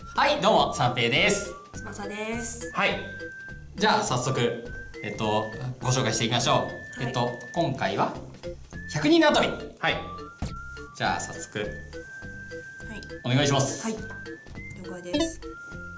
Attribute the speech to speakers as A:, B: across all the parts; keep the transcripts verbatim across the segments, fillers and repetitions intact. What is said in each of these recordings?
A: はい、どうも、三平です。
B: 翼です。
A: はい。じゃあ、早速、えっと、ご紹介していきましょう。はい、えっと、今回は、ひゃくにん縄跳び。はい。じゃあ、早速、はい、お願いします。
B: はい。了解です。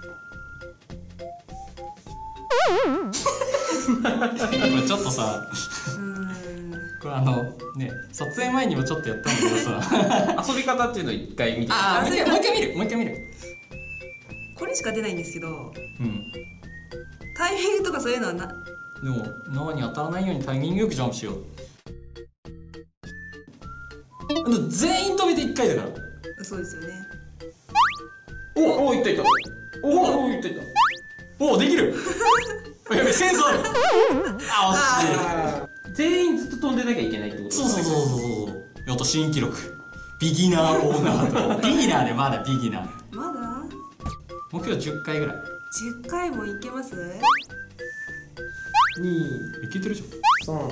A: これちょっとさ、これあのね、撮影前にもちょっとやったんだけどさ遊び方っていうのを一回見て、ああ、もう一回もう一回見るもう一回見る
B: これしか出ないんですけど、
A: うん、
B: タイミングとかそういうのはな。
A: でも縄に当たらないようにタイミングよくジャンプしよう。全員飛びでいっかいだから。
B: そうですよね。
A: おお、いったいった。おお、いったいった。おお、できるやべ、センスあるあ、惜しい。全員ずっと飛んでなきゃいけないってこと。そうそうそうそうそう。やった、新記録。ビギナーオーナーとビギナーでまだビギナー。
B: まだ
A: 目標じゅっかいぐらい。
B: じゅっかいもいけます？
A: にいけてるじゃん。さん、よん、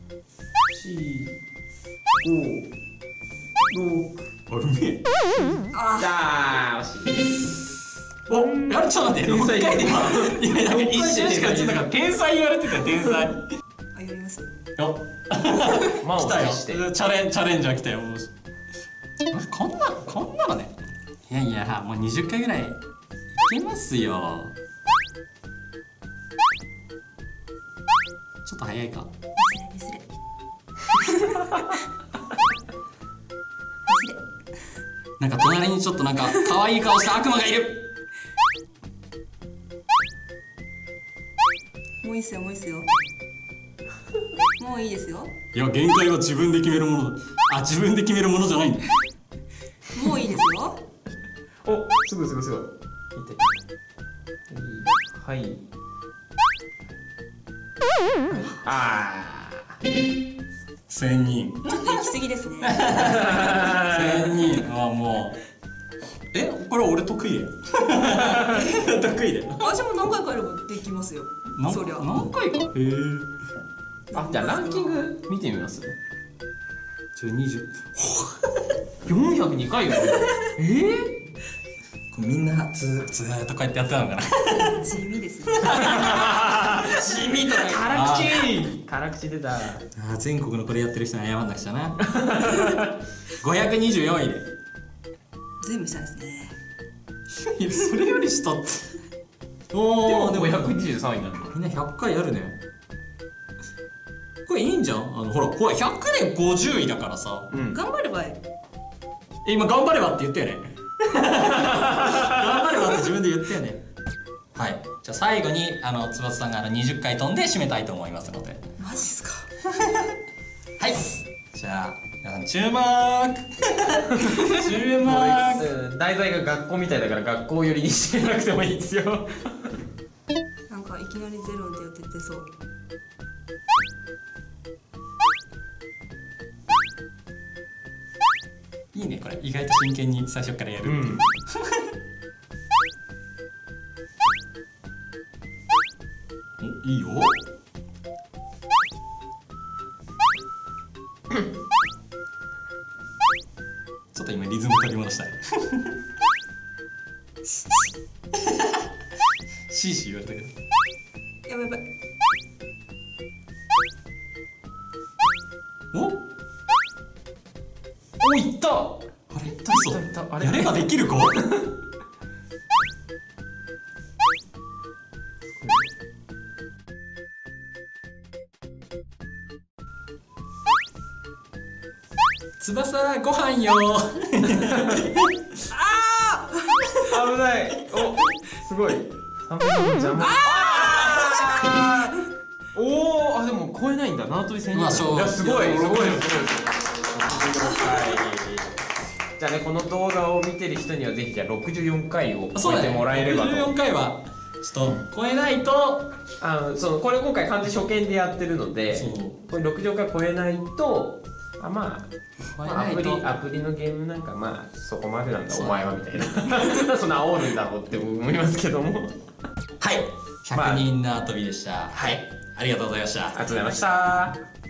A: ご、ろく。あ、うめえ。ああ、惜しい。お、あれちょっと待って、ろっかいで今、いや、なんか一瞬しかちょっとなんか天才言われてた、天才。あ、
B: やります？
A: よ来たよ、チャレン、チャレンジャー来たよ。こんな、こんなのね。いやいや、もうにじゅっかいぐらいいけますよ。ちょっと早いか。
B: ミスれ、ミスれ。
A: なんか隣にちょっとなんか可愛い顔した悪魔がいる。
B: もういいっすよ、もういいっすよ。もういいですよ。
A: いや、限界は自分で決めるものだ。あ、自分で決めるものじゃないんだ。
B: もういいですよ。
A: お、すごいすごいすごい。はい。ああ。千人。
B: ちょっと行き過ぎですね。
A: 千人。ああ、もう。え、これ俺得意だよ。得意だよ。
B: 私も何回かやればできますよ。そりゃ。
A: 何回か。へえ。
C: あ、じゃあランキング見てみます。
A: じゃあにじゅう。
C: よんひゃくにかいよ。ええ。
A: みんなずずーっとこうやってやってたのかな。
B: 地味ですね。
C: 地味とか辛口。辛口出た。あ
A: あ、全国のこれやってる人に謝んなくちゃな。ごひゃくにじゅうよんいで。
B: ずいぶん下ですね。
A: いや、それより下。
C: おお、でもひゃくにじゅうさんいなんだ。
A: みんなひゃっかいやるね。これいいんじゃん。あのほら、ほらひゃくでごじゅういだからさ。
B: 頑張ればいい。
A: え、今頑張ればって言ったよね。頑張ればって自分で言ったよね。はい。じゃあ最後にあの翼さんがあのにじゅっかい飛んで締めたいと思いますので。
B: マジっすか。
A: はい。じゃあ皆さん注目。注目。
C: 題材が学校みたいだから学校寄りにしてなくてもいいですよ。
B: なんかいきなりゼロでやっててそう。
A: いいね、これ意外と真剣に最初からやるっていう、うん、お、いいよ。ちょっと今リズム取り戻したい。シーシー言われたけど。
B: やばいやばい。
A: お
C: お、いった。あ
A: れ、嘘。あれ、やればできる子。翼ご飯よ。
B: ああ。
C: 危ない。お、すごい。三分の邪魔。おお、あ、でも超えないんだ。縄跳び千人。いや、すごい、すごい、すごい。じゃあね、この動画を見てる人にはぜひじゃあろくじゅうよんかいを超えてもらえればと。ろくじゅうよんかいはちょっと超えないと、 あのそのこれ今回完全初見でやってるので、これろくじゅうよんかい超えないと、あ、まあ、まあ、アプリアプリのゲームなんかまあそこまでなんだお前はみたいな。そんな煽るんだろうって思いますけども。はい、
A: ひゃくにん縄跳びでした。はい、ありがとうございました。
C: ありがとうございました。